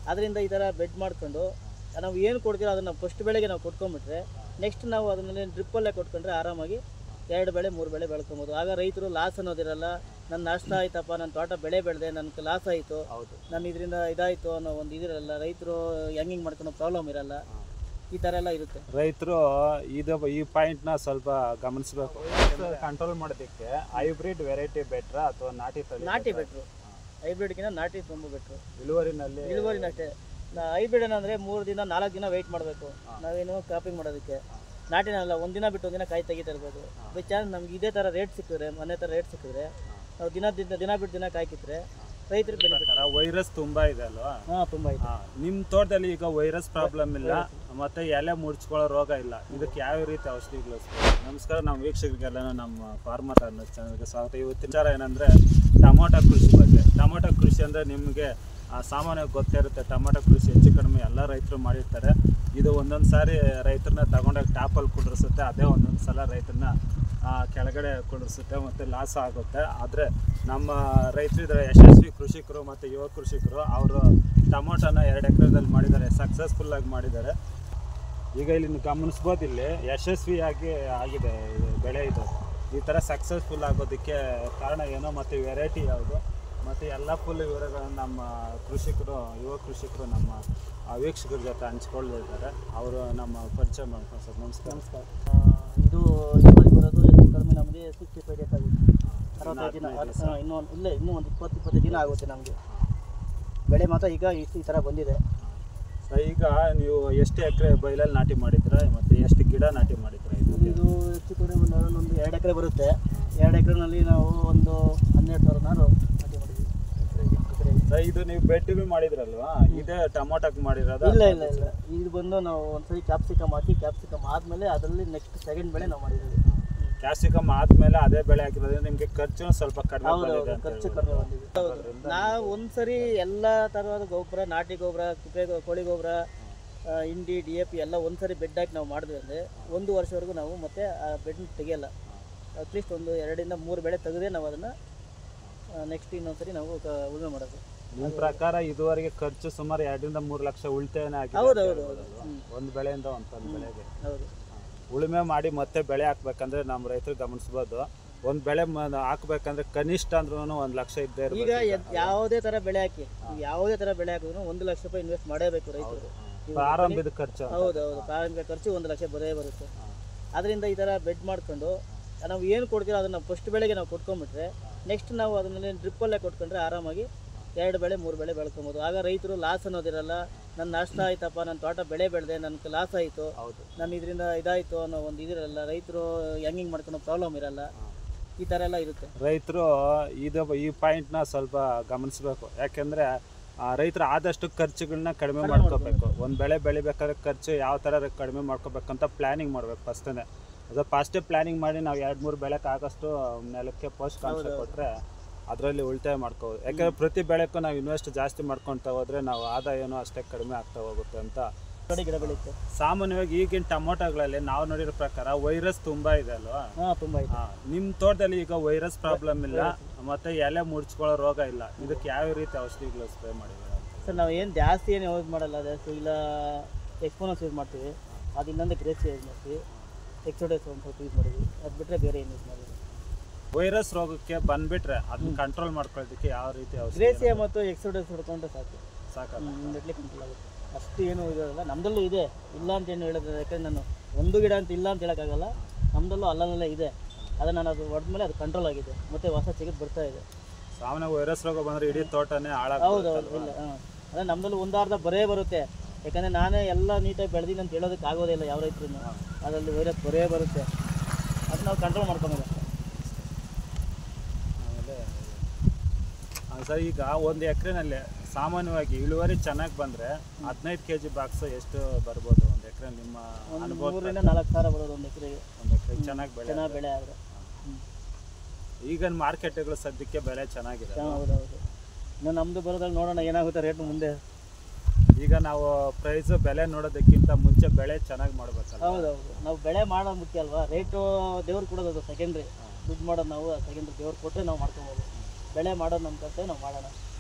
ಅದರಿಂದ ಈ ಥರ ಬೆಡ್ ಮಾಡ್ಕೊಂಡು ನಾವು ಏನು ಕೊಡ್ತೀರೋ ಅದನ್ನು ಫಸ್ಟ್ ಬೆಳೆಗೆ ನಾವು ಕೊಟ್ಕೊಂಡ್ಬಿಟ್ರೆ ನೆಕ್ಸ್ಟ್ ನಾವು ಅದನ್ನಲ್ಲಿ ಡ್ರಿಪ್ಪಲ್ಲೇ ಕೊಟ್ಕೊಂಡ್ರೆ ಆರಾಮಾಗಿ 2 ಬೆಳೆ 3 ಬೆಳೆ ಬೆಳ್ಕೊಬೋದು. ಆಗ ರೈತರು ಲಾಸ್ ಅನ್ನೋದಿರಲ್ಲ. ನನ್ನ ನಷ್ಟ ಆಯ್ತಪ್ಪ, ನನ್ನ ತೋಟ ಬೆಳೆ ಬೆಳೆದೆ, ನನಗೆ ಲಾಸ್ ಆಯಿತು, ನಾನು ಇದರಿಂದ ಇದಾಯಿತು ಅನ್ನೋ ಒಂದು ಇದಿರಲ್ಲ. ರೈತರು ಹೆಂಗೆ ಮಾಡ್ಕೊಳೋ ಪ್ರಾಬ್ಲಮ್ ಇರಲ್ಲ. ಈ ಥರ ಎಲ್ಲ ಇರುತ್ತೆ. ರೈತರು ಈ ಪಾಯಿಂಟ್ನ ಸ್ವಲ್ಪ ಗಮನಿಸಬೇಕು. ಕಂಟ್ರೋಲ್ ಮಾಡೋದಕ್ಕೆ ಹೈಬ್ರಿಡ್ ವೆರೈಟಿ ಬೆಟ್ರಾ ಅಥವಾ ನಾಟಿ ತಳಿ? ನಾಟಿ ಬೆಟ್ರು. ಹೈಬ್ರಿಡ್ಗಿಂತ ನಾಟಿ ತುಂಬ ಬೆಟ್ರು. ಇಳುವರಿನಷ್ಟೇ. ಹೈಬ್ರಿಡ್ ಏನಂದರೆ 3 ದಿನ 4 ದಿನ ವೆಯ್ಟ್ ಮಾಡಬೇಕು ನಾವೇನು ಕ್ರಾಪಿಂಗ್ ಮಾಡೋದಕ್ಕೆ. ನಾಟಿನಲ್ಲ, ಒಂದಿನ ಬಿಟ್ಟು ಒಂದಿನ ಕಾಯಿ ತೆಗಿತಾ ಇರ್ಬೋದು. ಬೈ ಚಾನ್ಸ್ ನಮ್ಗೆ ಇದೇ ಥರ ರೇಟ್ ಸಿಕ್ಕಿದ್ರೆ, ಮನೆ ಥರ ರೇಟ್ ಸಿಕ್ಕಿದ್ರೆ, ನಾವು ದಿನ ಬಿಟ್ಟು ದಿನ ಕಾಯಿ ಕಿತ್ತರೆ ರೈತರಿಗೆ ಬೆನಿಫಿಟ್. ವೈರಸ್ ತುಂಬ ಇದೆ ಅಲ್ವಾ? ಹಾಂ, ತುಂಬ ಇದೆ. ನಿಮ್ಮ ತೋಟದಲ್ಲಿ ಈಗ ವೈರಸ್ ಪ್ರಾಬ್ಲಮ್ ಇಲ್ಲ ಮತ್ತು ಎಲೆ ಮುಡ್ಚ್ಕೊಳ್ಳೋ ರೋಗ ಇಲ್ಲ, ಇದಕ್ಕೆ ಯಾವ ರೀತಿ ಔಷಧಿಗಳು? ನಮಸ್ಕಾರ, ನಮ್ಮ ವೀಕ್ಷಕರಿಗೆಲ್ಲ ನಮ್ಮ ಫಾರ್ಮರ್ ಅನ್ನೋ ಚಾನಲ್ಗೆ ಸ್ವಾಗತ. ಇವತ್ತಿನ ವಿಚಾರ ಏನಂದರೆ ಟೊಮೊಟೊ ಕೃಷಿ ಬಗ್ಗೆ. ಟೊಮೊಟೊ ಕೃಷಿ ಅಂದರೆ ನಿಮಗೆ ಸಾಮಾನ್ಯವಾಗಿ ಗೊತ್ತಿರುತ್ತೆ. ಟೊಮೊಟೊ ಕೃಷಿ ಹೆಚ್ಚು ಕಡಿಮೆ ಎಲ್ಲ ರೈತರು ಮಾಡಿರ್ತಾರೆ. ಇದು ಒಂದೊಂದು ಸಾರಿ ರೈತರನ್ನ ತಗೊಂಡೋಗಿ ಟಾಪಲ್ಲಿ ಕುಂಡ್ರಿಸುತ್ತೆ, ಅದೇ ಒಂದೊಂದು ಸಲ ರೈತರನ್ನ ಕೆಳಗಡೆ ಕುಂಡ್ರಿಸುತ್ತೆ ಮತ್ತು ಲಾಸ್ ಆಗುತ್ತೆ. ಆದರೆ ನಮ್ಮ ರೈತರು ಇದ್ದಾರೆ, ಯಶಸ್ವಿ ಕೃಷಿಕರು ಮತ್ತು ಯುವ ಕೃಷಿಕರು. ಅವರು ಟೊಮೊಟೊನ 2 ಎಕರೆದಲ್ಲಿ ಮಾಡಿದ್ದಾರೆ, ಸಕ್ಸಸ್ಫುಲ್ಲಾಗಿ ಮಾಡಿದ್ದಾರೆ. ಈಗ ಇಲ್ಲಿ ಗಮನಿಸ್ಬೋದು, ಇಲ್ಲಿ ಯಶಸ್ವಿಯಾಗಿ ಆಗಿದೆ ಬೆಳೆ. ಇದು ಈ ಥರ ಸಕ್ಸಸ್ಫುಲ್ ಆಗೋದಕ್ಕೆ ಕಾರಣ ಏನೋ ಮತ್ತು ವೆರೈಟಿ ಯಾವುದು ಮತ್ತು ಎಲ್ಲ ಫುಲ್ ವಿವರಗಳನ್ನು ನಮ್ಮ ಕೃಷಿಕರು, ಯುವ ಕೃಷಿಕರು ನಮ್ಮ ವೀಕ್ಷಕರ ಜೊತೆ ಹಂಚ್ಕೊಳ್ತಿದ್ದಾರೆ. ಅವರು ನಮ್ಮ ಪರಿಚಯ ಮಾಡ್ಕೊಂಡು ಸರ್. ನಮಸ್ಕಾರ. ಇದು ಇಳುವರಿ ಬರೋದು ಹೆಚ್ಚು ಕಡಿಮೆ ನಮಗೆ 65 ಡೇಸ್ ಆಗುತ್ತೆ. 65 ದಿನ. ಇನ್ನೂ ಒಂದು 20-25 ದಿನ ಆಗುತ್ತೆ ನಮಗೆ. ಬೆಳೆ ಮಾತ್ರ ಈಗ ಈ ಥರ ಬಂದಿದೆ. ಈಗ ನೀವು ಎಷ್ಟು ಎಕರೆ ಬೈಲಲ್ಲಿ ನಾಟಿ ಮಾಡಿದ್ದೀರಾ ಮತ್ತು ಎಷ್ಟು ಗಿಡ ನಾಟಿ ಮಾಡಿದ್ದೀರಾ? ಇದು ಹೆಚ್ಚು ಕಡೆ ಒಂದು 2 ಎಕರೆ ಬರುತ್ತೆ. 2 ಎಕರೆನಲ್ಲಿ ನಾವು ಒಂದು 12,000 ನಾರು ನಾಟಿ ಮಾಡಿದ್ವಿ. ಇದು ನೀವು ಬೆಟ್ಟಿಗೂ ಮಾಡಿದ್ರಲ್ವಾ? ಇದೇ ಟೊಮೊಟೊಕ್ಕೆ ಮಾಡಿರೋದು? ಇಲ್ಲ, ಇದು ಬಂದು ನಾವು ಒಂದ್ಸರಿ ಕ್ಯಾಪ್ಸಿಕಮ್ ಹಾಕಿ, ಕ್ಯಾಪ್ಸಿಕಮ್ ಆದಮೇಲೆ ಅದರಲ್ಲಿ ನೆಕ್ಸ್ಟ್ ಸೆಕೆಂಡ್ ಬೆಳೆ ನಾವು ಮಾಡಿದ್ದೀವಿ. ಕ್ಯಾಪ್ಸಿಕಮ್ ಆದಮೇಲೆ ಅದೇ ಬೆಳೆ ಹಾಕಿರೋದ್ರಿಂದ ನಿಮಗೆ ಖರ್ಚು ಸ್ವಲ್ಪ ಕಡಿಮೆ ಬಂದಿದೆ. ಖರ್ಚು ಕಡಿಮೆ ಬಂದಿದೆ. ನಾವು ಒಂದ್ಸರಿ ಎಲ್ಲ ಥರದ ಗೊಬ್ಬರ, ನಾಟಿ ಗೊಬ್ಬರ, ಕೋಳಿ ಗೊಬ್ಬರ, ಹಿಂಡಿ, DAP ಎಲ್ಲ ಒಂದ್ಸರಿ ಬೆಡ್ ಹಾಕಿ ನಾವು ಮಾಡಿದ್ವಿ ಅಂದರೆ 1 ವರ್ಷವರೆಗೂ ನಾವು ಮತ್ತೆ ಆ ಬೆಡ್ನ ತೆಗಿಯಲ್ಲ. ಅಟ್ಲೀಸ್ಟ್ ಒಂದು 2-3 ಬೆಳೆ ತೆಗೆದೇ ನಾವು ಅದನ್ನು ನೆಕ್ಸ್ಟ್ ಇನ್ನೊಂದ್ಸರಿ ನಾವು ಉಳುಮೆ ಮಾಡೋದು. ನಿಮ್ಮ ಪ್ರಕಾರ ಇದುವರೆಗೆ ಖರ್ಚು ಸುಮಾರು 2-3 ಲಕ್ಷ ಉಳಿತಾಯನೇ ಆಗಿದೆ? ಹೌದು. ಒಂದು ಬೆಳೆಯಿಂದ ಒಂದು ಬೆಳೆಗೆ. ಹೌದು. ಉಳುಮೆ ಮಾಡಿ ಮತ್ತೆ ಬೆಳೆ ಹಾಕ್ಬೇಕಂದ್ರೆ ನಮ್ಮ ರೈತರು ಗಮನಿಸ್ಬೋದು, ಒಂದು ಬೆಳೆ ಹಾಕ್ಬೇಕಂದ್ರೆ ಕನಿಷ್ಠ ಅಂದ್ರೂ 1 ಲಕ್ಷ ಇದ್ದೇ ಇರುತ್ತೆ. ಈಗ ಯಾವುದೇ ಥರ ಬೆಳೆ ಹಾಕಿ, ಹಾಕಿದ್ರು 1 ಲಕ್ಷ ರೂಪಾಯಿ ಇನ್ವೆಸ್ಟ್ ಮಾಡೇಬೇಕು ರೈತರು. ಪ್ರಾರಂಭದ ಖರ್ಚು. ಹೌದು. ಪ್ರಾರಂಭಿಕ ಖರ್ಚು 1 ಲಕ್ಷ ಬರುತ್ತೆ. ಅದರಿಂದ ಈ ಥರ ಬೆಡ್ ಮಾಡ್ಕೊಂಡು ನಾವು ಏನು ಕೊಡ್ತೀರೋ ಅದನ್ನು ಫಸ್ಟ್ ಬೆಳೆಗೆ ನಾವು ಕೊಟ್ಕೊಂಡ್ಬಿಟ್ರೆ ನೆಕ್ಸ್ಟ್ ನಾವು ಅದನ್ನಲ್ಲಿ ಡ್ರಿಪ್ಪಲ್ಲೇ ಕೊಟ್ಕೊಂಡ್ರೆ ಆರಾಮಾಗಿ 2 ಬೆಳೆ 3 ಬೆಳೆ ಬೆಳ್ಕೊಬೋದು. ಆಗ ರೈತರು ಲಾಸ್ ಅನ್ನೋದಿರಲ್ಲ. ನನ್ನ ನಷ್ಟ ಆಯ್ತಪ್ಪ, ನನ್ನ ತೋಟ ಬೆಳೆ ಬೆಳೆದೆ, ನನಗೆ ಲಾಸ್ ಆಯಿತು, ನಾನು ಇದರಿಂದ ಇದಾಯಿತು ಅನ್ನೋ ಒಂದು ಇದಿರಲ್ಲ. ರೈತರು ಹೆಂಗೆ ಮಾಡ್ಕೊಳೋ ಪ್ರಾಬ್ಲಮ್ ಇರಲ್ಲ. ಈ ಥರ ಎಲ್ಲ ಇರುತ್ತೆ. ರೈತರು ಈ ಪಾಯಿಂಟ್ನ ಸ್ವಲ್ಪ ಗಮನಿಸಬೇಕು. ಯಾಕೆಂದರೆ ರೈತರು ಆದಷ್ಟು ಖರ್ಚುಗಳನ್ನ ಕಡಿಮೆ ಮಾಡ್ಕೋಬೇಕು. ಒಂದು ಬೆಳೆ ಬೆಳಿಬೇಕಾದ್ರೆ ಖರ್ಚು ಯಾವ ಥರ ಕಡಿಮೆ ಮಾಡ್ಕೋಬೇಕಂತ ಪ್ಲ್ಯಾನಿಂಗ್ ಮಾಡಬೇಕು ಫಸ್ಟೇ. ಅದು ಫಸ್ಟೇ ಪ್ಲ್ಯಾನಿಂಗ್ ಮಾಡಿ ನಾವು 2-3 ಬೆಳೆಗೆ ಆಗೋಷ್ಟು ನೆಲಕ್ಕೆ ಪೋಷಕಾಂಶ ಕೊಟ್ಟರೆ ಅದರಲ್ಲಿ ಉಳಿತಾಯ ಮಾಡ್ಕೋಬೋದು. ಯಾಕೆಂದರೆ ಪ್ರತಿ ಬೆಳೆಗೂ ನಾವು ಇನ್ವೆಸ್ಟ್ ಜಾಸ್ತಿ ಮಾಡ್ಕೊಳ್ತಾ ಹೋದರೆ ನಾವು ಆದಾಯನೂ ಅಷ್ಟೇ ಕಡಿಮೆ ಆಗ್ತಾ ಹೋಗುತ್ತೆ ಅಂತ. ಗಿಡ ಬೆಳೆಯುತ್ತೆ. ಸಾಮಾನ್ಯವಾಗಿ ಈಗಿನ ಟೊಮೊಟೊಗಳಲ್ಲಿ ನಾವು ನೋಡಿರೋ ಪ್ರಕಾರ ವೈರಸ್ ತುಂಬ ಇದೆ ಅಲ್ವಾ? ತುಂಬ ಇದೆ. ನಿಮ್ಮ ತೋಟದಲ್ಲಿ ಈಗ ವೈರಸ್ ಪ್ರಾಬ್ಲಮ್ ಇಲ್ಲ ಮತ್ತು ಎಲೆ ಮುಡ್ಚ್ಕೊಳ್ಳೋ ರೋಗ ಇಲ್ಲ, ಇದಕ್ಕೆ ಯಾವ ರೀತಿ ಔಷಧಿಗಳು ಸ್ಪ್ರೇ ಮಾಡಿದ್ದೀರಾ? ಸರ್, ನಾವು ಏನು ಜಾಸ್ತಿ ಯೂಸ್ ಮಾಡಲ್ಲ. ಜಾಸ್ತಿ ಇಲ್ಲ, ಎಕ್ಸ್ಪೋನಸ್ ಯೂಸ್ ಮಾಡ್ತೀವಿ. ಅದು ಇನ್ನೊಂದು ಗ್ರೇಸಿ ಯೂಸ್ ಮಾಡ್ತೀವಿ. ಎಕ್ಸೋಡಸ್ ಒಂದು ಸ್ವಲ್ಪ ಯೂಸ್ ಮಾಡಿದ್ವಿ. ಅದು ಬಿಟ್ಟರೆ ಬೇರೆ ಏನು ಯೂಸ್ ಮಾಡಿದ್ವಿ. ವೈರಸ್ ರೋಗಕ್ಕೆ ಬಂದುಬಿಟ್ರೆ ಅದನ್ನ ಕಂಟ್ರೋಲ್ ಮಾಡ್ಕೊಳ್ಳೋದಕ್ಕೆ ಯಾವ ರೀತಿ ಔಷಧಿ? ಗ್ರೇಸಿಯಾ ಮತ್ತು ಎಕ್ಸೋಡಸ್ ಹೊಡ್ಕೊಂಡ್ರೆ ಸಾಕು. ಇಮಿಡಿಯೇಟ್ಲಿ ಕಂಟ್ರೋಲ್ ಆಗುತ್ತೆ. ಅಷ್ಟು ಏನು ಇರೋಲ್ಲ. ನಮ್ಮದಲ್ಲೂ ಇದೆ, ಇಲ್ಲ ಅಂತ ಏನು ಹೇಳೋದು. ಯಾಕಂದರೆ ನಾನು ಒಂದು ಗಿಡ ಅಂತ ಇಲ್ಲ ಅಂತ ಹೇಳೋಕ್ಕಾಗಲ್ಲ. ನಮ್ಮದಲ್ಲೂ ಅಲ್ಲಲ್ಲೇ ಇದೆ. ಅದನ್ನು ನಾನು ಅದು ಹೊಡೆದ್ಮೇಲೆ ಅದು ಕಂಟ್ರೋಲ್ ಆಗಿದೆ, ಮತ್ತು ಹೊಸ ಚಿಗುರು ಬರ್ತಾ ಇದೆ. ಸಾಮಾನ್ಯ ವೈರಸ್ ರೋಗ ಬಂದರೆ ಇಡೀ ತೋಟನೇ ಹಾಳಾಗ. ಹೌದು. ಇಲ್ಲ, ಅದೇ ನಮ್ಮದಲ್ಲೂ ಒಂದಾರ್ಧ ಬರೇ ಬರುತ್ತೆ. ಯಾಕಂದರೆ ನಾನೇ ಎಲ್ಲ ನೀಟಾಗಿ ಬೆಳೆದೀನಿ ಅಂತ ಹೇಳೋದಕ್ಕೆ ಆಗೋದೇ ಇಲ್ಲ ಯಾವ ರೈತರು. ಅದರಲ್ಲಿ ವೈರಸ್ ಬರೇ ಬರುತ್ತೆ. ಅದು ನಾವು ಕಂಟ್ರೋಲ್ ಮಾಡ್ಕೊಬೋದು. ಆಮೇಲೆ ಸರ್, ಈಗ 1 ಎಕರೆನಲ್ಲಿ ಸಾಮಾನ್ಯವಾಗಿ ಇಳುವರಿ ಚೆನ್ನಾಗಿ ಬಂದರೆ 15 kg ಬಾಕ್ಸ್ ಎಷ್ಟು ಬರ್ಬೋದು ಒಂದು ಎಕರೆ? ನಿಮ್ಮ ಅನುಭವ 3-4 ಸಾವಿರ ಬರೋದು ಒಂದು ಎಕರೆಗೆ. ಚೆನ್ನಾಗಿ ಬೆಳೆ ಆದರೆ. ಈಗ ಮಾರ್ಕೆಟ್ಗಳು ಸದ್ಯಕ್ಕೆ ಬೆಲೆ ಚೆನ್ನಾಗಿದೆ. ಹೌದು. ಇನ್ನು ನಮ್ಮದು ಬರೋದ್ರಲ್ಲಿ ನೋಡೋಣ ಏನಾಗುತ್ತೆ ರೇಟ್ ಮುಂದೆ. ಈಗ ನಾವು ಪ್ರೈಸ್ ಬೆಲೆ ನೋಡೋದಕ್ಕಿಂತ ಮುಂಚೆ ಬೆಳೆ ಚೆನ್ನಾಗಿ ಮಾಡಬೇಕಲ್ಲ? ಹೌದು. ನಾವು ಬೆಳೆ ಮಾಡೋದು ಮುಖ್ಯ ಅಲ್ವಾ. ರೇಟು ದೇವ್ರು ಕೊಡೋದು, ಅದು ಸೆಕೆಂಡ್ರಿ. ದುಡ್ಡು ಮಾಡೋದು ನಾವು ಸೆಕೆಂಡ್ರಿ. ದೇವ್ರು ಕೊಟ್ಟರೆ ನಾವು ಮಾಡ್ಕೊಬೋದು. ಬೆಳೆ ಮಾಡೋದು ನಮ್ಮ ಕರ್ತವ್ಯ, ನಾವು ಮಾಡೋಣ.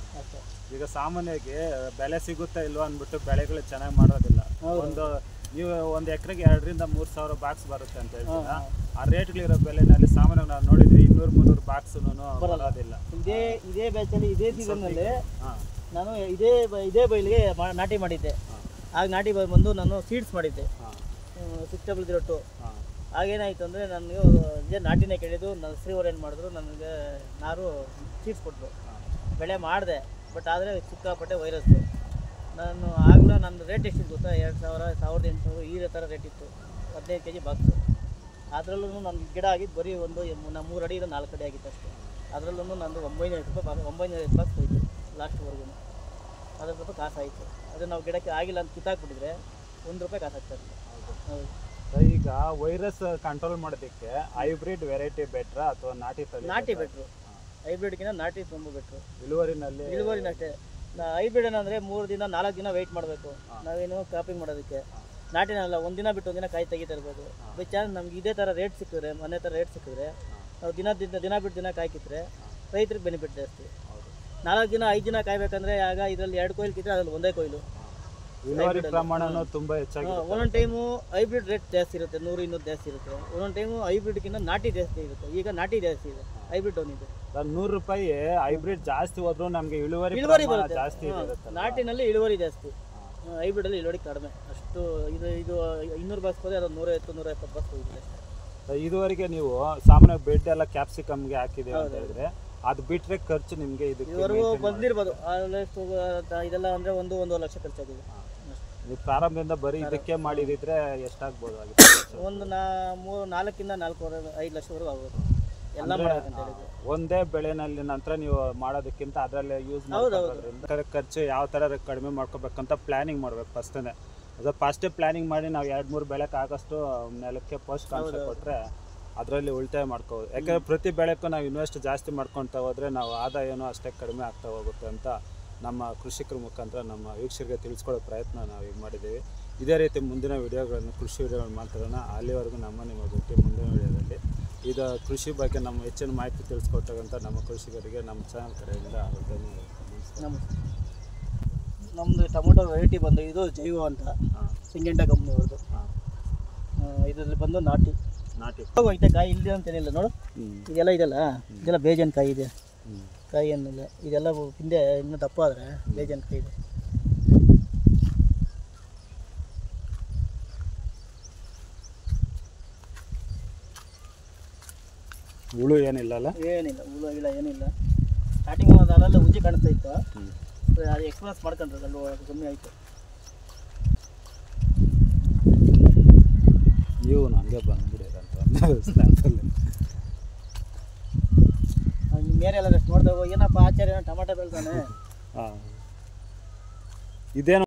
ಅಷ್ಟೇ. ಈಗ ಸಾಮಾನ್ಯವಾಗಿ ಬೆಲೆ ಸಿಗುತ್ತಾ ಇಲ್ವಾ ಅಂದ್ಬಿಟ್ಟು ಬೆಳೆಗಳು ಚೆನ್ನಾಗಿ ಮಾಡೋದಿಲ್ಲ. ಒಂದು ನೀವು ಒಂದು ಎಕರೆಗೆ 2,000 3 ಸಾವಿರ ಬಾಕ್ಸ್ ಬರುತ್ತೆ ಅಂತ ಹೇಳ್ತೀರಾ. ಆ ರೇಟ್ಗಳಿರೋ ಬೆಲೆನಲ್ಲಿ ಸಾಮಾನ್ಯವಾಗಿ ನಾವು ನೋಡಿದ್ವಿ 200-300 ಬಾಕ್ಸೂ ಬರೋದಿಲ್ಲ. ಇದೇ ಬ್ಯಾಚಲ್ಲಿ ಇದೇ ಸೀಸನ್ನಲ್ಲಿ ನಾನು ಇದೇ ಬೈಲಿಗೆ ನಾಟಿ ಮಾಡಿದ್ದೆ. ಆಗ ನಾಟಿ ಬಂದು ನಾನು ಸೀಡ್ಸ್ ಮಾಡಿದ್ದೆ 602. ಆಗೇನಾಯಿತು ಅಂದರೆ ನನಗೆ ಇದೇ ನಾಟಿನೇ ಕೇಳಿದ್ದು. ನರ್ಸರಿಯವ್ರು ಏನು ಮಾಡಿದ್ರು, ನನಗೆ ನಾರು ಸೀಡ್ಸ್ ಕೊಟ್ಟರು. ಬೆಳೆ ಮಾಡಿದೆ, ಬಟ್ ಆದರೆ ಸಿಕ್ಕಾಪಟ್ಟೆ ವೈರಸ್ಸು. ನಾನು ಆಗಲೂ ನನ್ನ ರೇಟ್ ಎಷ್ಟಿತ್ತು ಗೊತ್ತಾ, 2,000 1,800 ಈ ಥರ ರೇಟ್ ಇತ್ತು 15 kg ಬಾಕ್ಸು. ಅದರಲ್ಲೂ ನನ್ನ ಗಿಡ ಆಗಿದ್ದು ಬರೀ ಒಂದು 3 ಅಡಿ 4 ಅಡಿ ಆಗಿತ್ತು ಅಷ್ಟೇ. ಅದರಲ್ಲೂ ನಂದು 950 ಬಾಕ್ಸ್ ಹೋಯಿತು ಲಾಸ್ಟ್ವರೆಗೂ. ಅದ್ರ ಸ್ವಲ್ಪ ಕಾಸಾಯಿತು. ಅದು ನಾವು ಗಿಡಕ್ಕೆ ಆಗಿಲ್ಲ ಅಂತ ಕಿತ್ತಾಕ್ಬಿಟ್ಟಿದ್ರೆ ₹1 ಕಾಸಾಗ್ತದೆ. ಹೌದು. ಈಗ ವೈರಸ್ ಕಂಟ್ರೋಲ್ ಮಾಡೋದಕ್ಕೆ ಹೈಬ್ರಿಡ್ ವೆರೈಟಿ ಬೆಟ್ರಾ ಅಥವಾ ನಾಟಿ ತಳಿ? ನಾಟಿ ಬೆಟ್ರು. ಹೈಬ್ರಿಡ್ಗಿಂತ ನಾಟಿ ತುಂಬ ಬೆಟ್ರು. ಇಳುವರಿನಷ್ಟೇ. ಹೈಬ್ರಿಡ್ ಏನಂದರೆ 3 ದಿನ 4 ದಿನ ವೆಯ್ಟ್ ಮಾಡಬೇಕು ನಾವೇನು ಕ್ರಾಪಿಂಗ್ ಮಾಡೋದಕ್ಕೆ. ನಾಟಿನಲ್ಲ, ಒಂದಿನ ಬಿಟ್ಟು ಒಂದಿನ ಕಾಯಿ ತೆಗಿತಾ ಇರ್ಬೋದು. ಬೈ ಚಾನ್ಸ್ ನಮ್ಗೆ ಇದೇ ಥರ ರೇಟ್ ಸಿಕ್ಕಿದ್ರೆ, ಮನೆ ಥರ ರೇಟ್ ಸಿಕ್ಕಿದ್ರೆ, ನಾವು ದಿನ ಬಿಟ್ಟು ದಿನ ಕಾಯಿ ಕಿತ್ತರೆ ರೈತರಿಗೆ ಬೆನಿಫಿಟ್ ಜಾಸ್ತಿ. 4 ದಿನ 5 ದಿನ ಕಾಯ್ಬೇಕಂದ್ರೆ ಆಗ ಇದರಲ್ಲಿ 2 ಕೊಯ್ಲು ಕಿತ್ತರೆ ಅದ್ರಲ್ಲಿ ಒಂದೇ ಕೊಯ್ಲು. ಇಳುವರಿ ಪ್ರಮಾಣನೂ ತುಂಬ ಹೆಚ್ಚಾಗಿ. ಒಂದೊಂದು ಟೈಮು ಹೈಬ್ರಿಡ್ ರೇಟ್ ಜಾಸ್ತಿ ಇರುತ್ತೆ, 100-200 ಜಾಸ್ತಿ ಇರುತ್ತೆ. ಒಂದೊಂದು ಟೈಮು ಹೈಬ್ರಿಡ್ಗಿಂತ ನಾಟಿ ಜಾಸ್ತಿ ಇರುತ್ತೆ. ಈಗ ನಾಟಿ ಜಾಸ್ತಿ ಇದೆ, ಹೈಬ್ರಿಡ್ ಡೌನ್ ಇದೆ. ₹100 ಹೈಬ್ರಿಡ್ ಜಾಸ್ತಿ ಹೋದ್ರೂ ನಮಗೆ ಇಳುವರಿ ಬರುತ್ತೆ ಜಾಸ್ತಿ ಇರುತ್ತೆ. ನಾಟಿನಲ್ಲಿ ಇಳುವರಿ ಜಾಸ್ತಿ, ಹೈಬ್ರಿಡಲ್ಲಿ ಇಳುವರಿ ಕಡಿಮೆ. ಅಷ್ಟು ಇದು 200 ಬಾಕ್ಸ್ ಹೋದರೆ ಅದು 150-170 ಬಾಕ್ಸ್ ಹೋಗಿದೆ. ಇದುವರೆಗೆ ನೀವು ಸಾಮಾನ್ಯ ಬೆಡ್ ಎಲ್ಲ ಕ್ಯಾಪ್ಸಿಕಮ್ಗೆ ಹಾಕಿದ್ದೀವಿ ಅಂತ ಹೇಳಿದ್ರೆ, ಅದು ಬಿಟ್ಟರೆ ಖರ್ಚು ನಿಮಗೆ ಇದುವರೆಗೂ ಬಂದಿರ್ಬೋದು ಇದೆಲ್ಲ ಅಂದರೆ 1-1.5 ಲಕ್ಷ ಖರ್ಚಾಗಿದೆ. ನೀವು ಪ್ರಾರಂಭದಿಂದ ಬರೀ ಇದಕ್ಕೆ ಮಾಡಿದಿದ್ರೆ ಎಷ್ಟಾಗ್ಬೋದು? ಒಂದು 4-5 ಲಕ್ಷವರೆಗೂ ಆಗ್ಬೋದು ಎಲ್ಲ ಮಾಡೋದಂತ ಹೇಳಿದ್ರೆ. ಒಂದೇ ಬೆಳೆನಲ್ಲಿ ನಂತರ ನೀವು ಮಾಡೋದಕ್ಕಿಂತ ಅದರಲ್ಲೇ ಯೂಸ್ ಮಾಡೋದ್ರಿಂದ ಖರ್ಚು ಯಾವ ಥರ ಕಡಿಮೆ ಮಾಡ್ಕೋಬೇಕಂತ ಪ್ಲಾನಿಂಗ್ ಮಾಡ್ಬೇಕು ಫಸ್ಟೇ. ಅದು ಫಸ್ಟೇ ಪ್ಲಾನಿಂಗ್ ಮಾಡಿ ನಾವು 2-3 ಬೆಳೆಗೆ ಆಗಷ್ಟು ನೆಲಕ್ಕೆ ಪೋಸ್ಟ್ ಕಾನ್ಸೆಪ್ಟ್ ಕೊಟ್ಟರೆ ಅದರಲ್ಲಿ ಉಳಿತಾಯ ಮಾಡ್ಕೋಬೋದು. ಯಾಕಂದರೆ ಪ್ರತಿ ಬೆಳೆಗೂ ನಾವು ಇನ್ವೆಸ್ಟ್ ಜಾಸ್ತಿ ಮಾಡ್ಕೊತಾ ಹೋದರೆ ನಾವು ಆದಾಯನೂ ಅಷ್ಟೇ ಕಡಿಮೆ ಆಗ್ತಾ ಹೋಗುತ್ತೆ ಅಂತ ನಮ್ಮ ಕೃಷಿಕರ ಮುಖಾಂತರ ನಮ್ಮ ವೀಕ್ಷಕರಿಗೆ ತಿಳಿಸ್ಕೊಳ್ಳೋ ಪ್ರಯತ್ನ ನಾವು ಈಗ ಮಾಡಿದ್ದೀವಿ. ಇದೇ ರೀತಿ ಮುಂದಿನ ವಿಡಿಯೋಗಳನ್ನು ಕೃಷಿ ವಿಡಿಯೋಗಳನ್ನು ಮಾಡ್ತಾರೋಣ. ಅಲ್ಲಿವರೆಗೂ ನಿಮ್ಮ ಜೊತೆ ಮುಂದಿನ ವಿಡಿಯೋದಲ್ಲಿ ಇದು ಕೃಷಿ ಬಗ್ಗೆ ನಮ್ಮ ಹೆಚ್ಚಿನ ಮಾಹಿತಿ ತಿಳಿಸ್ಕೊಟ್ಟಂಥ ನಮ್ಮ ಕೃಷಿಕರಿಗೆ ನಮ್ಮ ಚಾನಲ್ ಕಡೆಯಿಂದ ನಮ್ಮದು ಟೊಮೊಟೊ ವೆರೈಟಿ ಬಂದು ಇದು ಜೈವ ಅಂತ ಸಿಂಗೆಂಟ ಕಂಪ್ನಿಯವ್ರದ್ದು. ಇದರಲ್ಲಿ ಬಂದು ನಾಟಿ ಹೋಗೈತೆ ಕಾಯಿ ಇಲ್ಲದೆ ಅಂತೇನಿಲ್ಲ. ನೋಡು ಇದೆಲ್ಲ ಬೇಜನ್ ಕಾಯಿ ಇದೆ, ಕಾಯಿ ಏನಿಲ್ಲ. ಇದೆಲ್ಲ ಹಿಂದೆ ಇನ್ನೂ ದಪ್ಪ ಆದರೆ ಬೇಜನ್ ಕಾಯಿ ಇದೆ. ಹುಳು ಏನಿಲ್ಲ, ಹುಳು ಇಲ್ಲ ಏನಿಲ್ಲ. ಸ್ಟಾರ್ಟಿಂಗ್ ಅದೆಲ್ಲ ಉಜ್ಜಿ ಕಾಣಿಸ್ತಾ ಇತ್ತು, ಅದು ಎಕ್ಸ್ಪೀರಿಯನ್ಸ್ ಮಾಡ್ಕೊಂಡ್ರೆ ಅಲ್ಲಿ ಕಮ್ಮಿ ಆಯಿತು. ನೀವು ನನಗೆ ಬಂದ್ಬಿಡಿರಂತ ಬೇರೆ ಎಲ್ಲ ನೋಡಿದಾಗ ಏನಪ್ಪ ಆಚಾರ್ಯ ಟೊಮಾಟೊ ಬೆಳ್ತಾನೆ. ಇದೇನು